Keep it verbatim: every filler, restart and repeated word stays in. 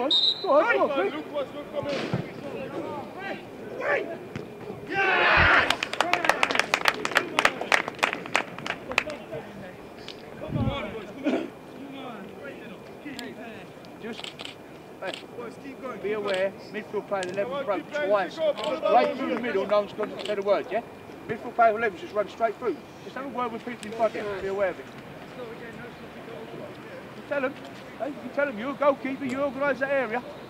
on, go on, go on, quick. Look what's coming. Yes! Come on, boys, come on. Just hey, be aware, midfield player eleven broke twice. Right through the middle, no one's going to say the word, yeah? Midfield player eleven just run straight through. Just have a word with people in front of you, be aware of it. You tell them, hey, you tell them you're a goalkeeper, you organise that area.